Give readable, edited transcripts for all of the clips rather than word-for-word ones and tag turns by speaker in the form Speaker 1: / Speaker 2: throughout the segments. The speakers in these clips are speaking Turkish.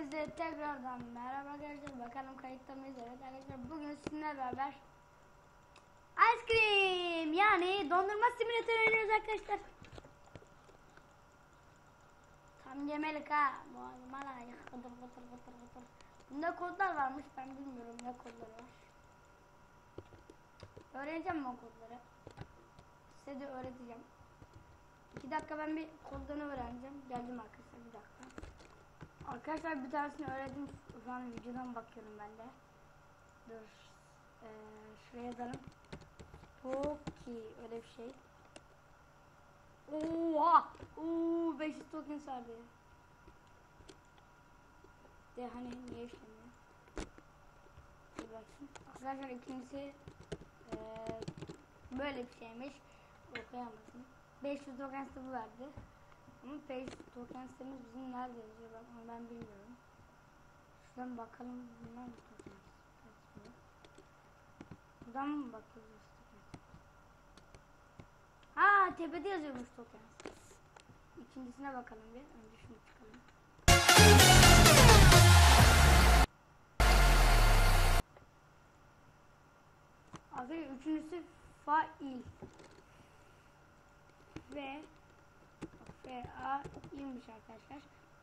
Speaker 1: Hepinize tekrardan merhaba arkadaşlar. Bakalım kayıtta mıyız? Evet arkadaşlar, bugün sizinle beraber ice cream yani dondurma simülatörü oynuyoruz arkadaşlar. Tam yemelik ha. Boğazıma yıkıldım. Bunda kodlar varmış, ben bilmiyorum ne kodları var. Öğreneceğim ben kodları. Size de öğreteceğim. 2 dakika ben bir kodlarını öğreneceğim. Geldim arkadaşlar, bir dakika. Arkadaşlar bir tanesini öğrendim. Şu an videodan bakıyorum ben de. Dur. Şuraya yazalım. Toki öyle bir şey. Oha! 500 tokens vardı. De hani niye işlemiyor? Bir baksın. Arkadaşlar ikincisi böyle bir şeymiş. Okuyamazsın. 500 tokens de bu verdi. Ama 500 tokens'imiz bizim nerede yazıyor ben bilmiyorum. Şuradan bakalım, bunlar mı tokens? Buradan mı bakıyoruz? Ha, tepede yazıyormuş tokens. İkincisine bakalım bir. Önce şunu çıkalım. Arkadaşlar üçüncüsü fail. Ve FA'ymış arkadaşlar.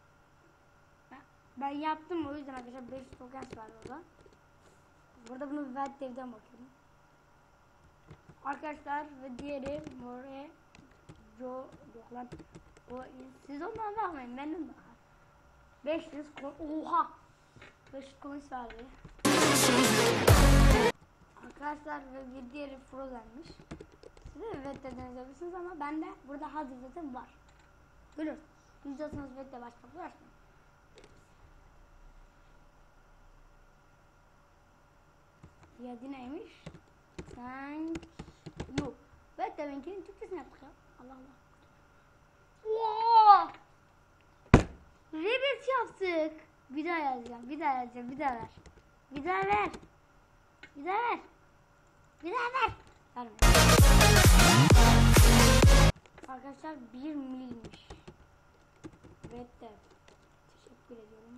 Speaker 1: Ben yaptım, o yüzden arkadaşlar 5 tokens var orada. Burada bunu devden bakıyorum. Arkadaşlar ve diğeri more jo yok lan. O siz ondan bakmayın, benim bakar. 500 oha. 500 coins vardı. Arkadaşlar ve bir diğeri frozenmiş. Siz de evet dediniz yapıyorsunuz ama bende burada hazır zaten var. Görüyorsunuz. %30 bekle başlık var. Yedi neymiş? Thank you. Evet de benimkinin Türkçesini yaptık ya. Allah Allah. Wow! Rebit yaptık. Bir daha yazacağım. Bir daha ver. Bir daha ver. Verme. Arkadaşlar 1 milmiş. Evet de teşekkür ediyorum.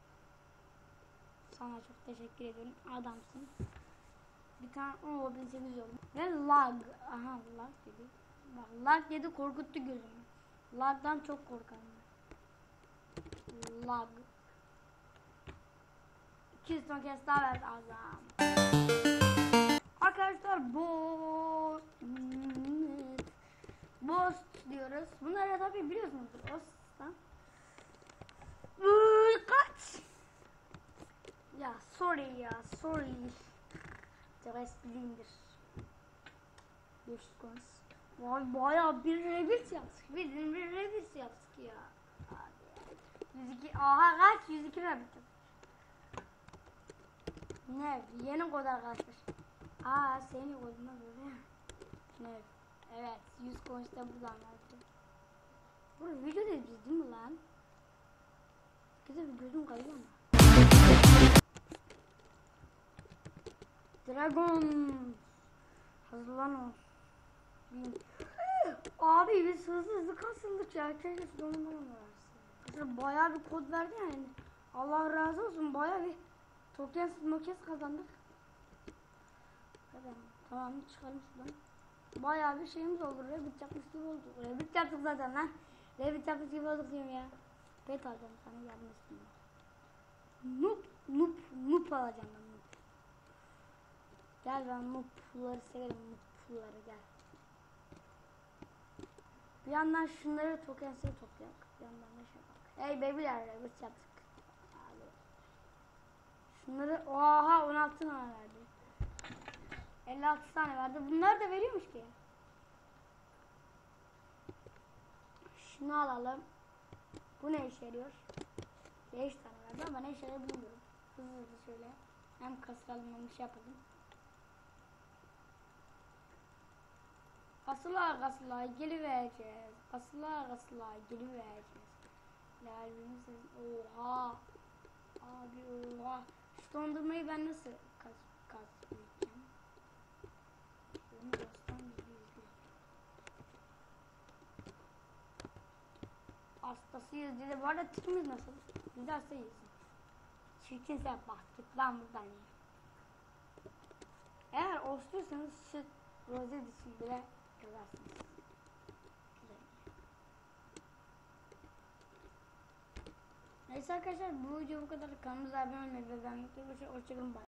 Speaker 1: Sana çok teşekkür ediyorum. Adamsın. Bir tane 1800 oldu. Ve lag. Aha lag dedi. Bak lag dedi, korkuttu gözümü. Lag'dan çok korkarım. Lag. 200 ton kez daha verdi azam. Arkadaşlar boss diyoruz. Bunları tabii biliyorsunuzdur. Boss'tan. Kaç. Ya sorry. Terestliğindir. 5 coins. Vay bayağı bir rebit yaptık. Bir rebit yaptık ya. Abi. 102. Aha kaç? 102 rebit. Ne? Yeni kod arkadaşlar. Seni koduna böyle. Ne? Evet. 100 coins de buradan verdi. Bu video değil mi lan? Güzel bir gözüm kayıyor mu? Dragon hazırlan. Abi biz hızlı kasıldık ya. Keşke sonunda versin. Bayağı bir kod verdi yani. Allah razı olsun, bayağı bir tokens kazandık. Tamam çıkalım şuradan. Bayağı bir şeyimiz oldu. Rebit yapmış gibi oldu. Rebit yaptık zaten lan. Rebit yapmış gibi olduk diyorum ya. Pet alacağım sana, yardım etsin. Noob alacağım ben. Gel, ben noob'ları severim, noob'ları gel. Bir yandan şunları tokensleri toplayalım. Bir yandan da şey bak. Hey babyler, rebit yaptık. Abi. Şunları oha 16 tane verdi. 56 tane verdi. Bunlar da veriyormuş ki. Şunu alalım. Bu ne işe yarıyor? 5 tane verdi ama ne işe yarıyor bilmiyorum. Hızlı şöyle. Hem kasılalım hem şey yapalım. Kasıla gelivereceğiz. Kasıla gelivereceğiz. Lalbimizin oha. Abi oha. Şu dondurmayı ben nasıl kaslayacağım? Bunu göstereyim. Hastasıyız dedi. Bu arada tipimiz nasıl? Biz de hastayız. çirkinse bak git lan buradan ya. Eğer osursanız şu rozet için bile yazarsınız. Neyse arkadaşlar bu video bu kadar. Kanalımıza abone olmayı ve beğenmeyi unutmayın. Hoşçakalın.